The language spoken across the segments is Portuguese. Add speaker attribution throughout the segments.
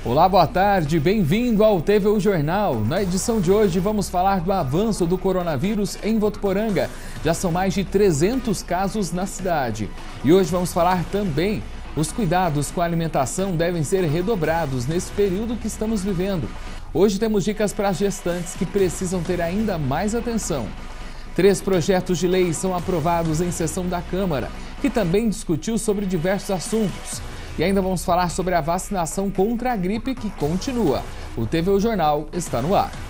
Speaker 1: Olá, boa tarde, bem-vindo ao TVU Jornal. Na edição de hoje vamos falar do avanço do coronavírus em Votuporanga. Já são mais de 300 casos na cidade. E hoje vamos falar também: os cuidados com a alimentação devem ser redobrados nesse período que estamos vivendo. Hoje temos dicas para as gestantes que precisam ter ainda mais atenção. 3 projetos de lei são aprovados em sessão da Câmara, que também discutiu sobre diversos assuntos. E ainda vamos falar sobre a vacinação contra a gripe que continua. O TVU Jornal está no ar.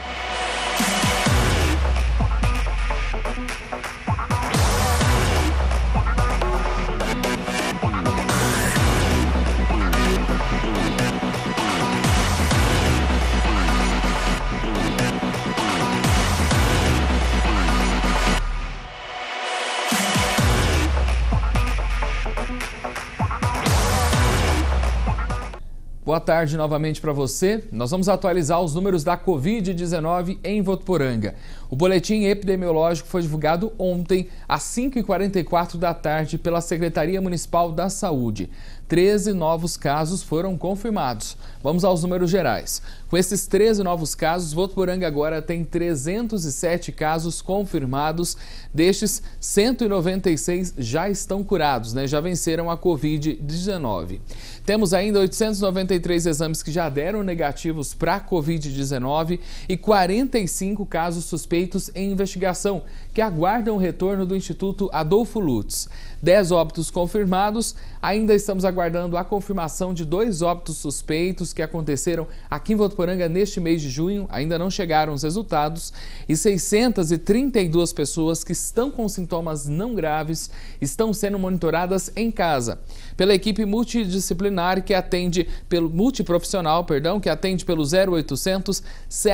Speaker 1: Boa tarde novamente para você. Nós vamos atualizar os números da Covid-19 em Votuporanga. O boletim epidemiológico foi divulgado ontem às 5h44 da tarde pela Secretaria Municipal da Saúde. 13 novos casos foram confirmados. Vamos aos números gerais. Com esses 13 novos casos, Votuporanga agora tem 307 casos confirmados. Destes, 196 já estão curados, já venceram a Covid-19. Temos ainda 893 exames que já deram negativos para a Covid-19 e 45 casos suspeitos em investigação, que aguardam o retorno do Instituto Adolfo Lutz. 10 óbitos confirmados. Ainda estamos aguardando a confirmação de 2 óbitos suspeitos que aconteceram aqui em Votuporanga neste mês de junho. Ainda não chegaram os resultados. E 632 pessoas que estão com sintomas não graves estão sendo monitoradas em casa pela equipe multidisciplinar que atende pelo multiprofissional, que atende pelo 0800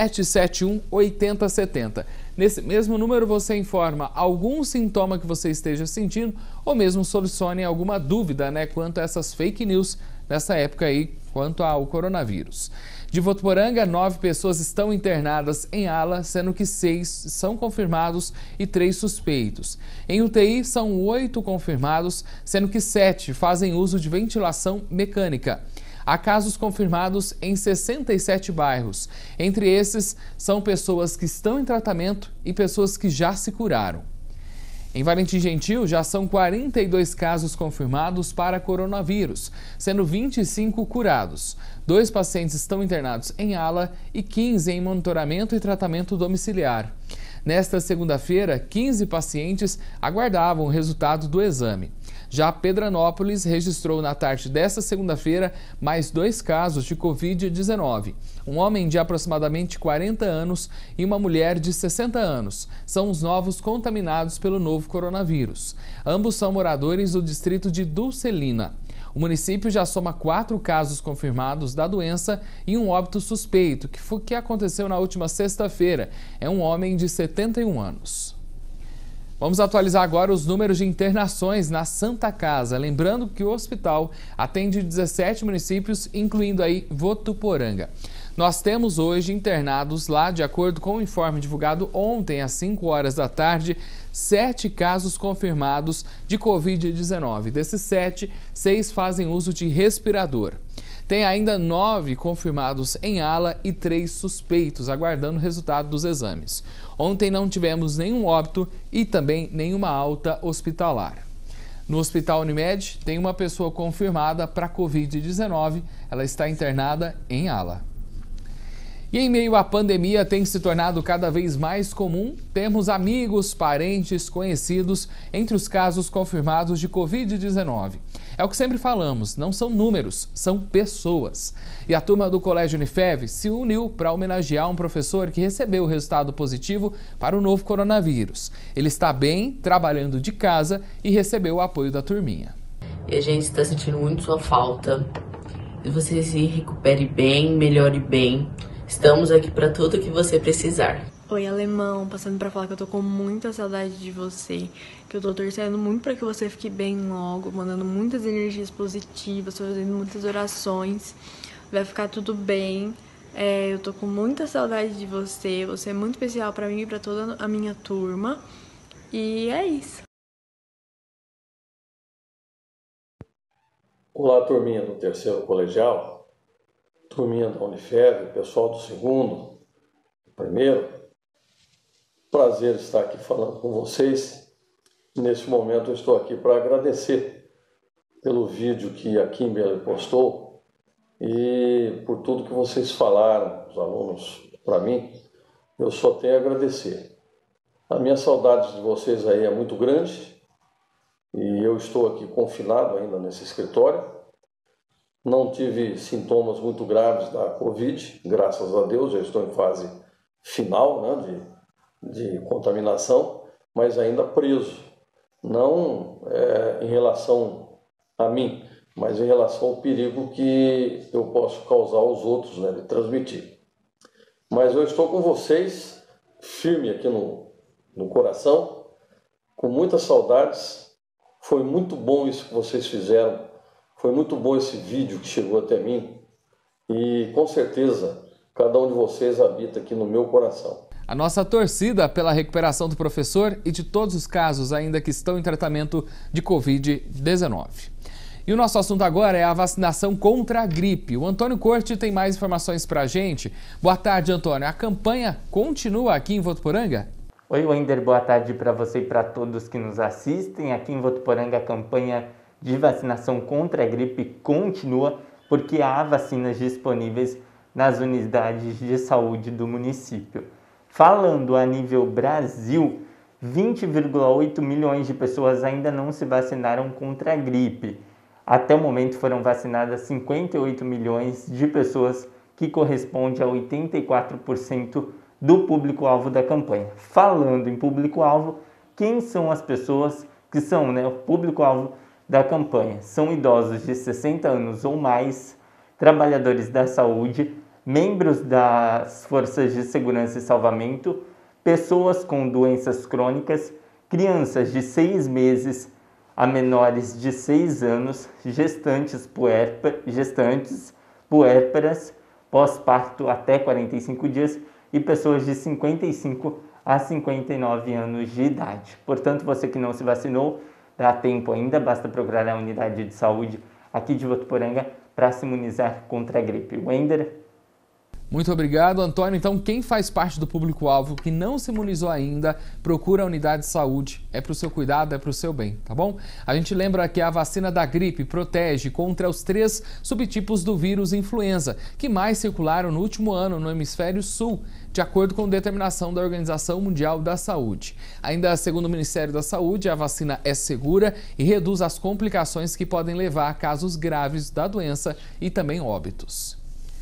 Speaker 1: 771 8070. Nesse mesmo número você informa algum sintoma que você esteja sentindo ou mesmo solucione alguma dúvida, quanto a essas fake news nessa época aí, quanto ao coronavírus. De Votuporanga, 9 pessoas estão internadas em ala, sendo que 6 são confirmados e 3 suspeitos. Em UTI, são 8 confirmados, sendo que 7 fazem uso de ventilação mecânica. Há casos confirmados em 67 bairros. Entre esses, são pessoas que estão em tratamento e pessoas que já se curaram. Em Valentim Gentil, já são 42 casos confirmados para coronavírus, sendo 25 curados. 2 pacientes estão internados em ala e 15 em monitoramento e tratamento domiciliar. Nesta segunda-feira, 15 pacientes aguardavam o resultado do exame. Já Pedranópolis registrou na tarde desta segunda-feira mais 2 casos de Covid-19. Um homem de aproximadamente 40 anos e uma mulher de 60 anos são os novos contaminados pelo novo coronavírus. Ambos são moradores do distrito de Dulcelina. O município já soma 4 casos confirmados da doença e um óbito suspeito, que aconteceu na última sexta-feira. É um homem de 71 anos. Vamos atualizar agora os números de internações na Santa Casa. Lembrando que o hospital atende 17 municípios, incluindo aí Votuporanga. Nós temos hoje internados lá, de acordo com o informe divulgado ontem às 5 horas da tarde, 7 casos confirmados de Covid-19. Desses 7, 6 fazem uso de respirador. Tem ainda 9 confirmados em ala e 3 suspeitos, aguardando o resultado dos exames. Ontem não tivemos nenhum óbito e também nenhuma alta hospitalar. No Hospital Unimed, tem uma pessoa confirmada para Covid-19. Ela está internada em ala. E em meio à pandemia tem se tornado cada vez mais comum termos amigos, parentes, conhecidos entre os casos confirmados de Covid-19. É o que sempre falamos, não são números, são pessoas. E a turma do Colégio Unifev se uniu para homenagear um professor que recebeu o resultado positivo para o novo coronavírus. Ele está bem, trabalhando de casa e recebeu o apoio da turminha.
Speaker 2: E a gente está sentindo muito sua falta. Que você se recupere bem, melhore bem. Estamos aqui para tudo que você precisar.
Speaker 3: Oi, alemão, passando pra falar que eu tô com muita saudade de você, que eu tô torcendo muito pra que você fique bem logo, mandando muitas energias positivas, fazendo muitas orações, vai ficar tudo bem. Eu tô com muita saudade de você, você é muito especial pra mim e pra toda a minha turma, e é isso.
Speaker 4: Olá, turminha do terceiro colegial. turminha da Unifev, pessoal do segundo, primeiro. Prazer estar aqui falando com vocês. Nesse momento eu estou aqui para agradecer pelo vídeo que a Kimberly postou e por tudo que vocês falaram, os alunos, para mim. Eu só tenho a agradecer. A minha saudade de vocês aí é muito grande e eu estou aqui confinado ainda nesse escritório. Não tive sintomas muito graves da Covid, graças a Deus, já estou em fase final, né, de contaminação, mas ainda preso. Não em relação a mim, mas em relação ao perigo que eu posso causar aos outros, né, de transmitir. Mas eu estou com vocês, firme aqui no coração, com muitas saudades. Foi muito bom isso que vocês fizeram, foi muito bom esse vídeo que chegou até mim e com certeza cada um de vocês habita aqui no meu coração.
Speaker 1: A nossa torcida pela recuperação do professor e de todos os casos ainda que estão em tratamento de Covid-19. E o nosso assunto agora é a vacinação contra a gripe. O Antônio Corte tem mais informações para a gente. Boa tarde, Antônio. A campanha continua aqui em Votuporanga?
Speaker 5: Oi, Wender. Boa tarde para você e para todos que nos assistem. Aqui em Votuporanga, a campanha de vacinação contra a gripe continua porque há vacinas disponíveis nas unidades de saúde do município. Falando a nível Brasil, 20,8 milhões de pessoas ainda não se vacinaram contra a gripe. Até o momento foram vacinadas 58 milhões de pessoas, que corresponde a 84% do público-alvo da campanha. Falando em público-alvo, quem são as pessoas que são, o público-alvo da campanha? São idosos de 60 anos ou mais, trabalhadores da saúde, membros das forças de segurança e salvamento, pessoas com doenças crônicas, crianças de 6 meses a menores de 6 anos, gestantes puérperas, pós-parto até 45 dias e pessoas de 55 a 59 anos de idade. Portanto, você que não se vacinou, dá tempo ainda, basta procurar a unidade de saúde aqui de Votuporanga para se imunizar contra a gripe. Wender?
Speaker 1: Muito obrigado, Antônio. Então, quem faz parte do público-alvo que não se imunizou ainda, procura a unidade de saúde. É para o seu cuidado, é para o seu bem, tá bom? A gente lembra que a vacina da gripe protege contra os 3 subtipos do vírus influenza, que mais circularam no último ano no hemisfério sul, de acordo com determinação da Organização Mundial da Saúde. Ainda segundo o Ministério da Saúde, a vacina é segura e reduz as complicações que podem levar a casos graves da doença e também óbitos.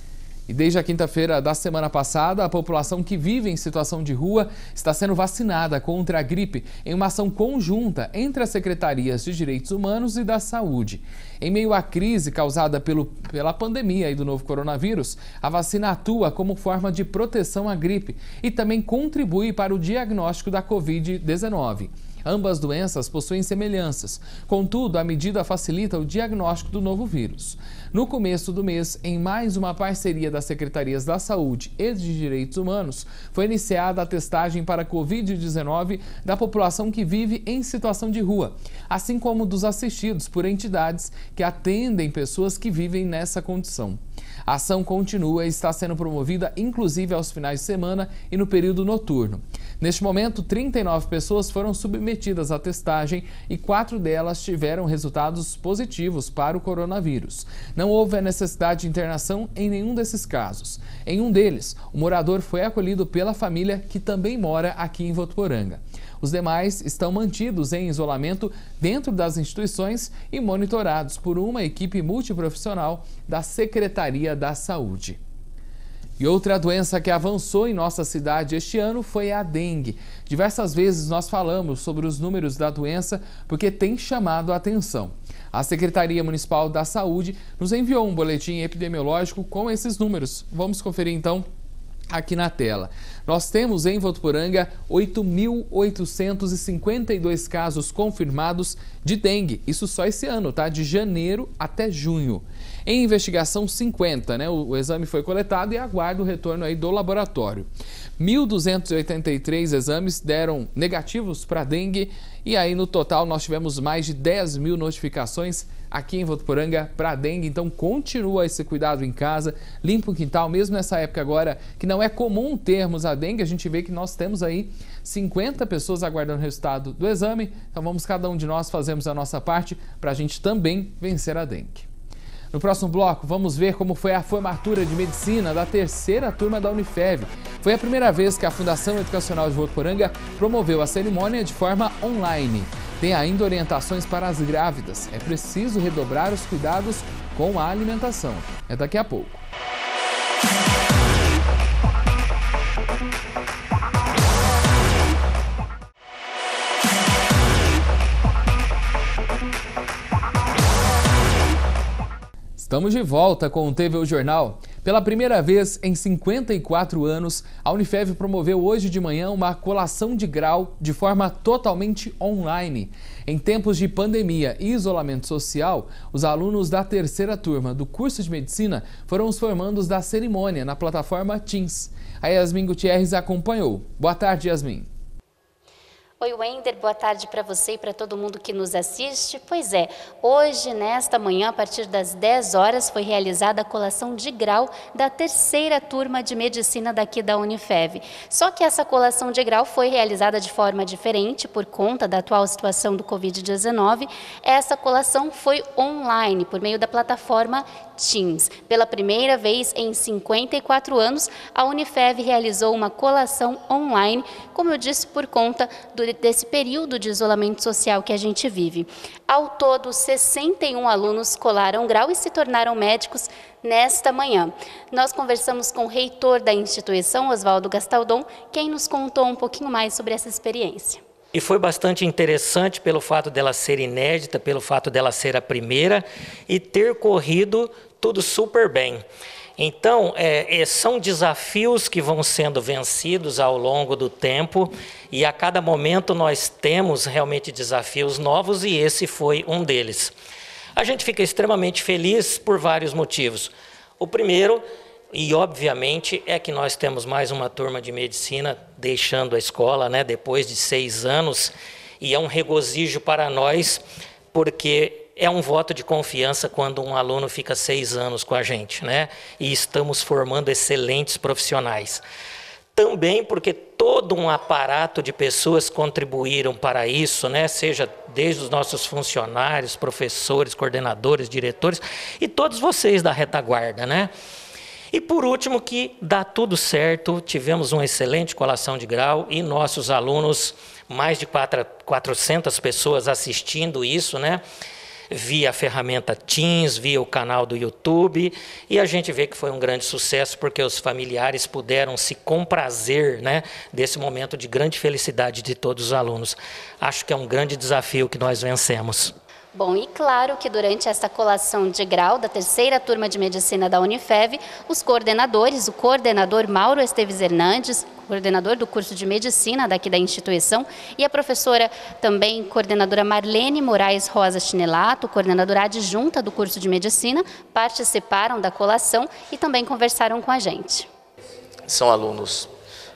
Speaker 1: E desde a quinta-feira da semana passada, a população que vive em situação de rua está sendo vacinada contra a gripe em uma ação conjunta entre as secretarias de Direitos Humanos e da Saúde. Em meio à crise causada pela pandemia e do novo coronavírus, a vacina atua como forma de proteção à gripe e também contribui para o diagnóstico da Covid-19. Ambas doenças possuem semelhanças, contudo, a medida facilita o diagnóstico do novo vírus. No começo do mês, em mais uma parceria das Secretarias da Saúde e de Direitos Humanos, foi iniciada a testagem para a Covid-19 da população que vive em situação de rua, assim como dos assistidos por entidades que atendem pessoas que vivem nessa condição. A ação continua e está sendo promovida inclusive aos finais de semana e no período noturno. Neste momento, 39 pessoas foram submetidas à testagem e 4 delas tiveram resultados positivos para o coronavírus. Não houve a necessidade de internação em nenhum desses casos. Em um deles, o morador foi acolhido pela família que também mora aqui em Votuporanga. Os demais estão mantidos em isolamento dentro das instituições e monitorados por uma equipe multiprofissional da Secretaria da Saúde. E outra doença que avançou em nossa cidade este ano foi a dengue. Diversas vezes nós falamos sobre os números da doença porque tem chamado a atenção. A Secretaria Municipal da Saúde nos enviou um boletim epidemiológico com esses números. Vamos conferir então aqui na tela. Nós temos em Votuporanga 8.852 casos confirmados de dengue. Isso só esse ano, tá? De janeiro até junho. Em investigação, 50, né? O exame foi coletado e aguarda o retorno aí do laboratório. 1.283 exames deram negativos para dengue e aí no total nós tivemos mais de 10 mil notificações aqui em Votuporanga para a dengue. Então continua esse cuidado em casa, limpa o quintal, mesmo nessa época agora que não é comum termos a dengue. A gente vê que nós temos aí 50 pessoas aguardando o resultado do exame. Então vamos cada um de nós fazermos a nossa parte para a gente também vencer a dengue. No próximo bloco, vamos ver como foi a formatura de medicina da terceira turma da Unifev. Foi a primeira vez que a Fundação Educacional de Votuporanga promoveu a cerimônia de forma online. Tem ainda orientações para as grávidas. É preciso redobrar os cuidados com a alimentação. É daqui a pouco. Estamos de volta com o TV O Jornal. Pela primeira vez em 54 anos, a Unifev promoveu hoje de manhã uma colação de grau de forma totalmente online. Em tempos de pandemia e isolamento social, os alunos da terceira turma do curso de medicina foram os formandos da cerimônia na plataforma Teams. A Yasmin Gutierrez acompanhou. Boa tarde, Yasmin.
Speaker 6: Oi, Wender, boa tarde para você e para todo mundo que nos assiste. Pois é, hoje, nesta manhã, a partir das 10 horas, foi realizada a colação de grau da terceira turma de medicina daqui da Unifev. Só que essa colação de grau foi realizada de forma diferente por conta da atual situação do Covid-19. Essa colação foi online, por meio da plataforma Teams. Pela primeira vez em 54 anos, a Unifev realizou uma colação online, como eu disse, por conta desse período de isolamento social que a gente vive. Ao todo, 61 alunos colaram grau e se tornaram médicos nesta manhã. Nós conversamos com o reitor da instituição, Oswaldo Gastaldon, quem nos contou um pouquinho mais sobre essa experiência.
Speaker 7: E foi bastante interessante pelo fato dela ser inédita, pelo fato dela ser a primeira e ter corrido tudo super bem. Então, são desafios que vão sendo vencidos ao longo do tempo e a cada momento nós temos realmente desafios novos e esse foi um deles. A gente fica extremamente feliz por vários motivos. O primeiro, e obviamente, é que nós temos mais uma turma de medicina deixando a escola, né, depois de 6 anos, e é um regozijo para nós, porque é um voto de confiança quando um aluno fica 6 anos com a gente, né? E estamos formando excelentes profissionais. Também porque todo um aparato de pessoas contribuíram para isso, né? Seja desde os nossos funcionários, professores, coordenadores, diretores e todos vocês da retaguarda, né? E por último, que dá tudo certo, tivemos uma excelente colação de grau e nossos alunos, mais de 400 pessoas assistindo isso, né? Via a ferramenta Teams, via o canal do YouTube, e a gente vê que foi um grande sucesso porque os familiares puderam se comprazer, né, desse momento de grande felicidade de todos os alunos. Acho que é um grande desafio que nós vencemos.
Speaker 6: Bom, e claro que durante essa colação de grau da terceira turma de medicina da Unifev, os coordenadores, o coordenador Mauro Esteves Hernandes, coordenador do curso de medicina daqui da instituição, e a professora também coordenadora Marlene Moraes Rosa Chinelato, coordenadora adjunta do curso de medicina, participaram da colação e também conversaram com a gente.
Speaker 8: São alunos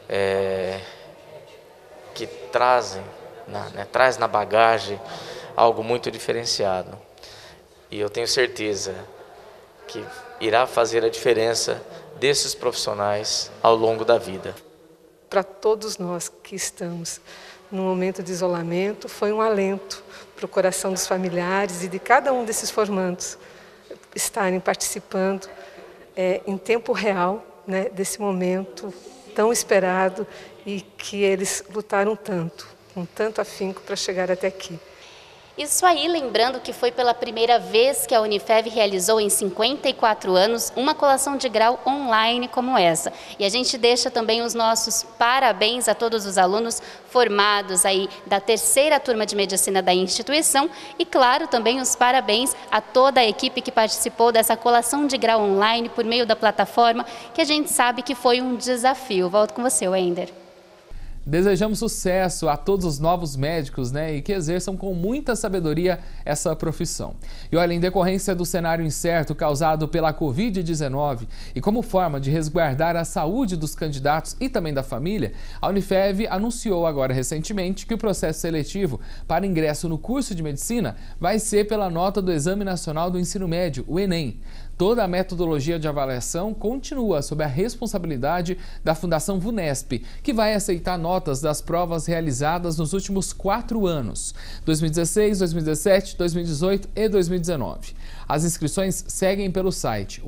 Speaker 8: que trazem na bagagem algo muito diferenciado. E eu tenho certeza que irá fazer a diferença desses profissionais ao longo da vida.
Speaker 9: Para todos nós que estamos no momento de isolamento, foi um alento para o coração dos familiares e de cada um desses formandos estarem participando em tempo real, né, desse momento tão esperado e que eles lutaram tanto, com tanto afinco para chegar até aqui.
Speaker 6: Isso aí, lembrando que foi pela primeira vez que a Unifev realizou em 54 anos uma colação de grau online como essa. E a gente deixa também os nossos parabéns a todos os alunos formados aí da terceira turma de medicina da instituição e, claro, também os parabéns a toda a equipe que participou dessa colação de grau online por meio da plataforma, que a gente sabe que foi um desafio. Volto com você, Wender.
Speaker 1: Desejamos sucesso a todos os novos médicos, e que exerçam com muita sabedoria essa profissão. E olha, em decorrência do cenário incerto causado pela Covid-19 e como forma de resguardar a saúde dos candidatos e também da família, a Unifev anunciou agora recentemente que o processo seletivo para ingresso no curso de medicina vai ser pela nota do Exame Nacional do Ensino Médio, o Enem. Toda a metodologia de avaliação continua sob a responsabilidade da Fundação VUNESP, que vai aceitar notas das provas realizadas nos últimos 4 anos, 2016, 2017, 2018 e 2019. As inscrições seguem pelo site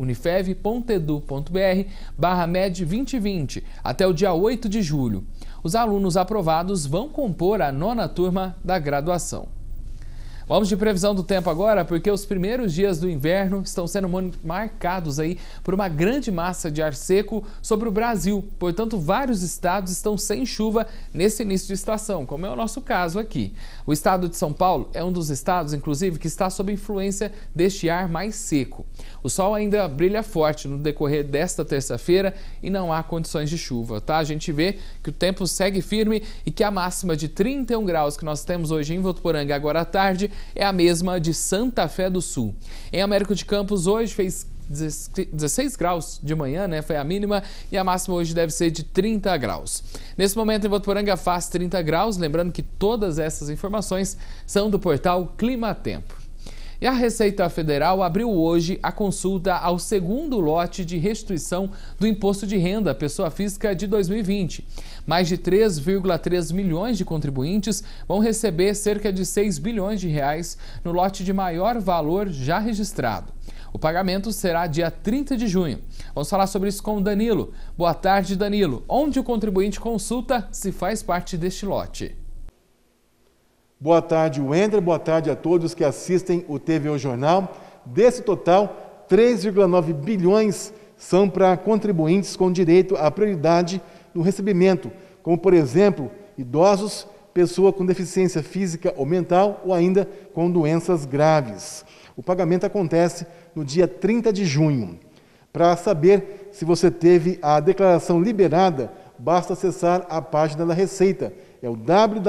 Speaker 1: unifev.edu.br/med2020 até o dia 8 de julho. Os alunos aprovados vão compor a 9ª turma da graduação. Vamos de previsão do tempo agora, porque os primeiros dias do inverno estão sendo marcados aí por uma grande massa de ar seco sobre o Brasil. Portanto, vários estados estão sem chuva nesse início de estação, como é o nosso caso aqui. O estado de São Paulo é um dos estados, inclusive, que está sob influência deste ar mais seco. O sol ainda brilha forte no decorrer desta terça-feira e não há condições de chuva, tá? A gente vê que o tempo segue firme e que a máxima de 31 graus que nós temos hoje em Votuporanga agora à tarde é a mesma de Santa Fé do Sul. Em Américo de Campos hoje fez 16 graus de manhã, foi a mínima, e a máxima hoje deve ser de 30 graus. Nesse momento em Votuporanga faz 30 graus, lembrando que todas essas informações são do portal Climatempo. E a Receita Federal abriu hoje a consulta ao segundo lote de restituição do Imposto de Renda à Pessoa Física de 2020. Mais de 3,3 milhões de contribuintes vão receber cerca de 6 bilhões de reais no lote de maior valor já registrado. O pagamento será dia 30 de junho. Vamos falar sobre isso com o Danilo. Boa tarde, Danilo. Onde o contribuinte consulta se faz parte deste lote?
Speaker 10: Boa tarde, Wender. Boa tarde a todos que assistem o TV Jornal. Desse total, 3,9 bilhões são para contribuintes com direito à prioridade no recebimento, como, por exemplo, idosos, pessoa com deficiência física ou mental ou ainda com doenças graves. O pagamento acontece no dia 30 de junho. Para saber se você teve a declaração liberada, basta acessar a página da Receita. É o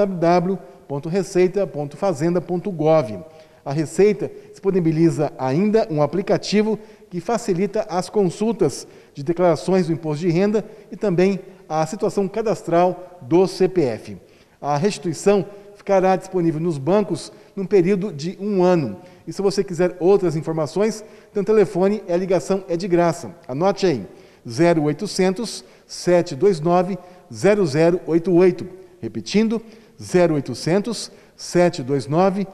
Speaker 10: www.receita.fazenda.gov. A Receita disponibiliza ainda um aplicativo que facilita as consultas de declarações do imposto de renda e também a situação cadastral do CPF. A restituição ficará disponível nos bancos num período de 1 ano. E se você quiser outras informações, então o telefone e a ligação é de graça. Anote aí, 0800 729 0088. Repetindo, 0800 729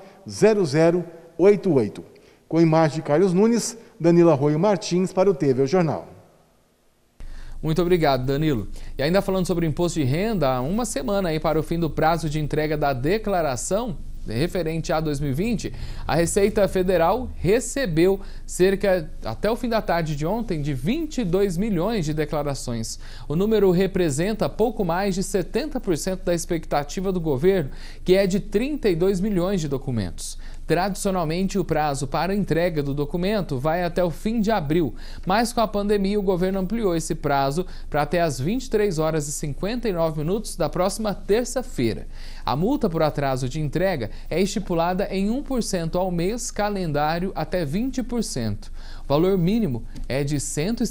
Speaker 10: 0088. Com imagem de Carlos Nunes, Danilo Arroio Martins para o TV Jornal.
Speaker 1: Muito obrigado, Danilo. E ainda falando sobre o imposto de renda, há uma semana aí para o fim do prazo de entrega da declaração referente a 2020, a Receita Federal recebeu até o fim da tarde de ontem, de 22 milhões de declarações. O número representa pouco mais de 70% da expectativa do governo, que é de 32 milhões de documentos. Tradicionalmente, o prazo para a entrega do documento vai até o fim de abril, mas com a pandemia o governo ampliou esse prazo para até as 23 horas e 59 minutos da próxima terça-feira. A multa por atraso de entrega é estipulada em 1% ao mês, calendário até 20%. O valor mínimo é de R$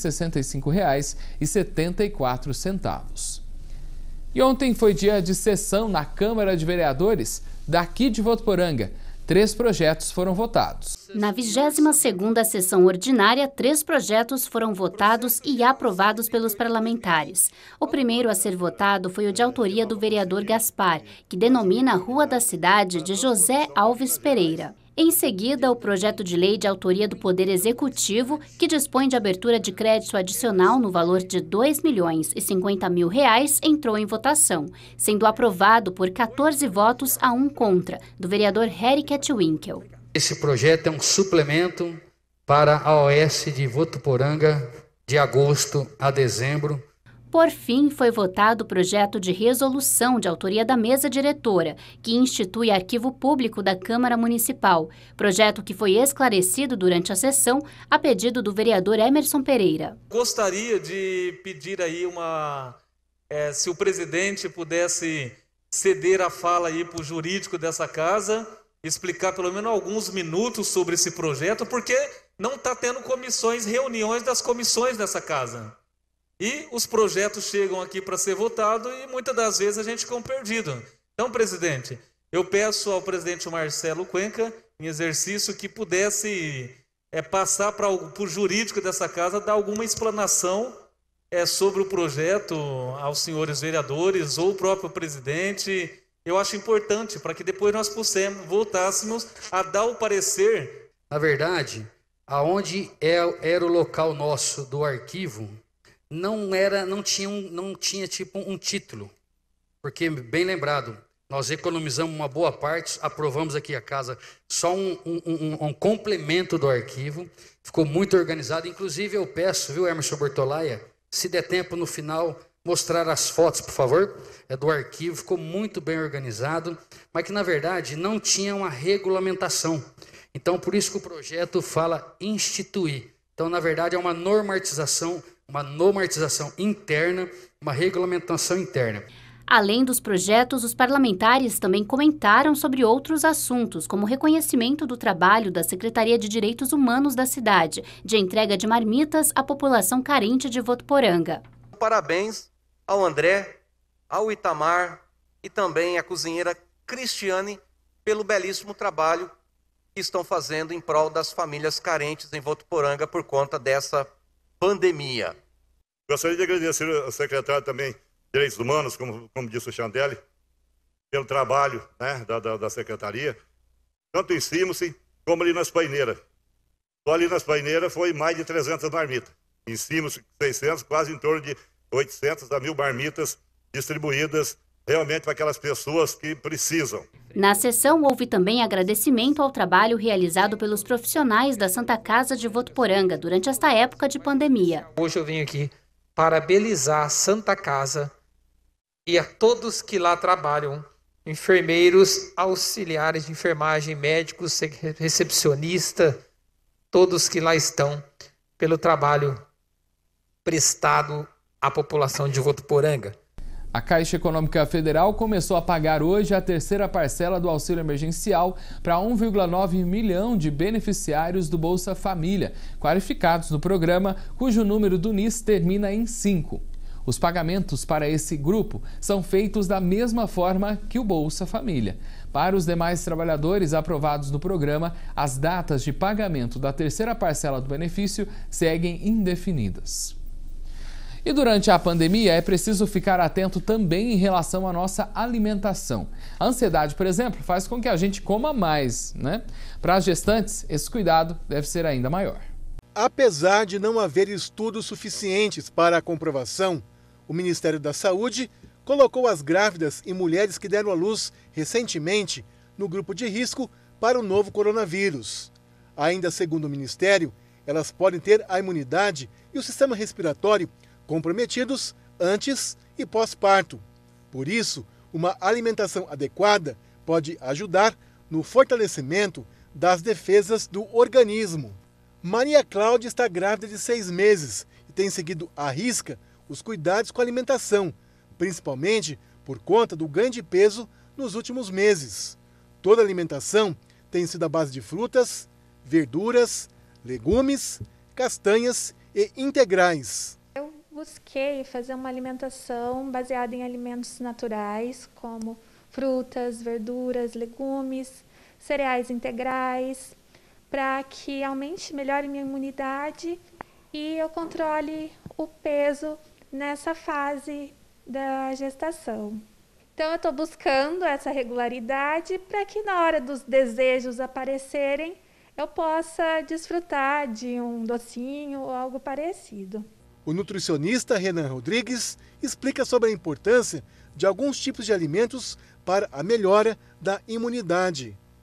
Speaker 1: 165,74. E ontem foi dia de sessão na Câmara de Vereadores daqui de Votuporanga. 3 projetos foram votados.
Speaker 6: Na 22ª sessão ordinária, 3 projetos foram votados e aprovados pelos parlamentares. O primeiro a ser votado foi o de autoria do vereador Gaspar, que denomina a Rua da Cidade de José Alves Pereira. Em seguida, o projeto de lei de autoria do Poder Executivo, que dispõe de abertura de crédito adicional no valor de R$ 2.050.000, entrou em votação, sendo aprovado por 14 votos a 1 contra, do vereador Harry Ketwinkel.
Speaker 11: Esse projeto é um suplemento para a OS de Votuporanga de agosto a dezembro.
Speaker 6: Por fim, foi votado o projeto de resolução de autoria da mesa diretora, que institui arquivo público da Câmara Municipal, projeto que foi esclarecido durante a sessão a pedido do vereador Emerson Pereira.
Speaker 12: Gostaria de pedir aí uma se o presidente pudesse ceder a fala aí para o jurídico dessa casa, explicar pelo menos alguns minutos sobre esse projeto, porque não está tendo reuniões das comissões dessa casa. E os projetos chegam aqui para ser votado e muitas das vezes a gente fica perdido. Então, presidente, eu peço ao presidente Marcelo Cuenca, em exercício, que pudesse passar para o jurídico dessa casa, dar alguma explanação sobre o projeto aos senhores vereadores ou o próprio presidente. Eu acho importante para que depois nós voltássemos a dar o parecer.
Speaker 11: Na verdade, aonde era o local nosso do arquivo, não tinha tipo um título, porque, bem lembrado, nós economizamos uma boa parte, aprovamos aqui a casa só um complemento do arquivo, ficou muito organizado. Inclusive eu peço, viu, Emerson Bortolaia, se der tempo no final, mostrar as fotos, por favor, do arquivo, ficou muito bem organizado, mas que na verdade não tinha uma regulamentação. Então por isso que o projeto fala instituir. Então na verdade é uma normatização interna, uma regulamentação interna.
Speaker 6: Além dos projetos, os parlamentares também comentaram sobre outros assuntos, como o reconhecimento do trabalho da Secretaria de Direitos Humanos da cidade, de entrega de marmitas à população carente de Votuporanga.
Speaker 13: Parabéns ao André, ao Itamar e também à cozinheira Cristiane pelo belíssimo trabalho que estão fazendo em prol das famílias carentes em Votuporanga por conta dessa pandemia.
Speaker 14: Gostaria de agradecer ao secretário também Direitos Humanos, como disse o Chandelli, pelo trabalho, né, da secretaria, tanto em Simos como ali nas paineiras. Só ali nas paineiras foi mais de 300 marmitas. Em Simos, 600, quase em torno de 800 a 1.000 marmitas distribuídas realmente para aquelas pessoas que precisam.
Speaker 6: Na sessão, houve também agradecimento ao trabalho realizado pelos profissionais da Santa Casa de Votuporanga durante esta época de pandemia.
Speaker 15: Hoje eu venho aqui parabenizar a Santa Casa e a todos que lá trabalham, enfermeiros, auxiliares de enfermagem, médicos, recepcionista, todos que lá estão, pelo trabalho prestado à população de Votuporanga.
Speaker 1: A Caixa Econômica Federal começou a pagar hoje a terceira parcela do auxílio emergencial para 1,9 milhão de beneficiários do Bolsa Família, qualificados no programa, cujo número do NIS termina em 5. Os pagamentos para esse grupo são feitos da mesma forma que o Bolsa Família. Para os demais trabalhadores aprovados no programa, as datas de pagamento da terceira parcela do benefício seguem indefinidas. E durante a pandemia é preciso ficar atento também em relação à nossa alimentação. A ansiedade, por exemplo, faz com que a gente coma mais, né? Para as gestantes, esse cuidado deve ser ainda maior.
Speaker 10: Apesar de não haver estudos suficientes para a comprovação, o Ministério da Saúde colocou as grávidas e mulheres que deram à luz recentemente no grupo de risco para o novo coronavírus. Ainda segundo o Ministério, elas podem ter a imunidade e o sistema respiratório comprometidos antes e pós-parto. Por isso, uma alimentação adequada pode ajudar no fortalecimento das defesas do organismo. Maria Cláudia está grávida de 6 meses e tem seguido à risca os cuidados com a alimentação, principalmente por conta do ganho de peso nos últimos meses. Toda a alimentação tem sido à base de frutas, verduras, legumes, castanhas e integrais.
Speaker 16: Eu busquei fazer uma alimentação baseada em alimentos naturais, como frutas, verduras, legumes, cereais integrais, para que aumente, melhore minha imunidade e eu controle o peso nessa fase da gestação. Então eu estou buscando essa regularidade para que na hora dos desejos aparecerem, eu possa desfrutar de um docinho ou algo parecido.
Speaker 10: O nutricionista Renan Rodrigues explica sobre a importância de alguns tipos de alimentos para a melhora da imunidade.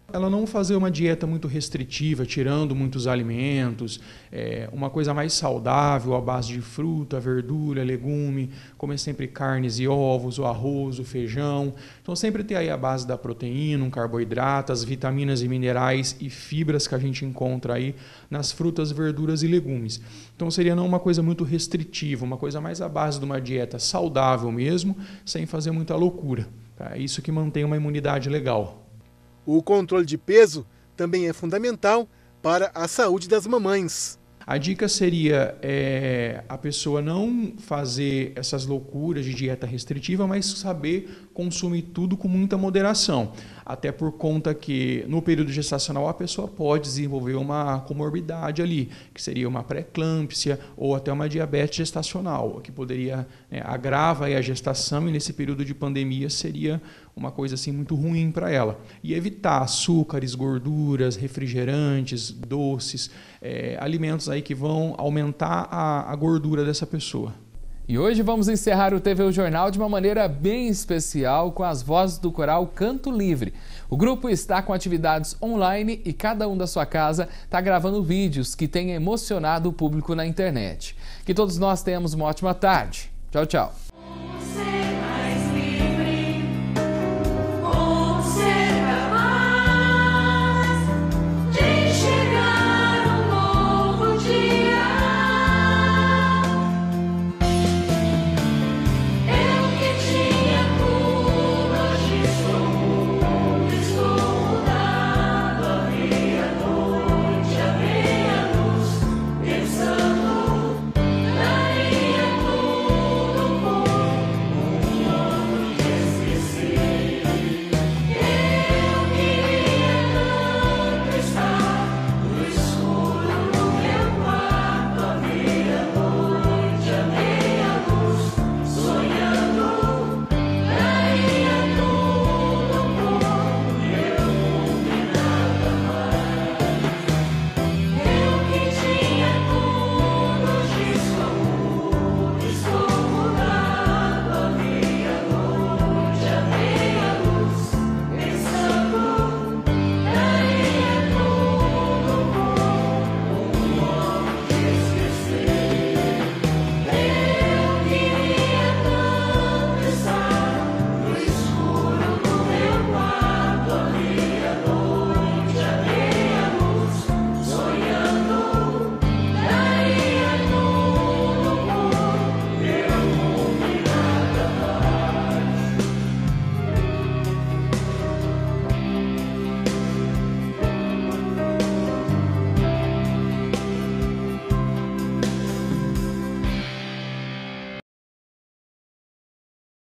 Speaker 17: Ela não fazer uma dieta muito restritiva, tirando muitos alimentos, uma coisa mais saudável à base de fruta, verdura, legume, comer sempre carnes e ovos, o arroz, o feijão. Então sempre ter aí a base da proteína, um carboidrato, as vitaminas e minerais e fibras que a gente encontra aí nas frutas, verduras e legumes. Então seria não uma coisa muito restritiva, uma coisa mais à base de uma dieta saudável mesmo, sem fazer muita loucura. É isso que mantém uma imunidade legal.
Speaker 10: O controle de peso também é fundamental para a saúde das mamães.
Speaker 17: A dica seria a pessoa não fazer essas loucuras de dieta restritiva, mas saber consumir tudo com muita moderação. Até por conta que no período gestacional a pessoa pode desenvolver uma comorbidade ali, que seria uma pré-eclâmpsia ou até uma diabetes gestacional, que poderia agrava a gestação, e nesse período de pandemia seria uma coisa assim muito ruim para ela. E evitar açúcares, gorduras, refrigerantes, doces, alimentos aí que vão aumentar a gordura dessa pessoa.
Speaker 1: E hoje vamos encerrar o TV Jornal de uma maneira bem especial com as vozes do coral Canto Livre. O grupo está com atividades online e cada um da sua casa está gravando vídeos que têm emocionado o público na internet. Que todos nós tenhamos uma ótima tarde. Tchau, tchau.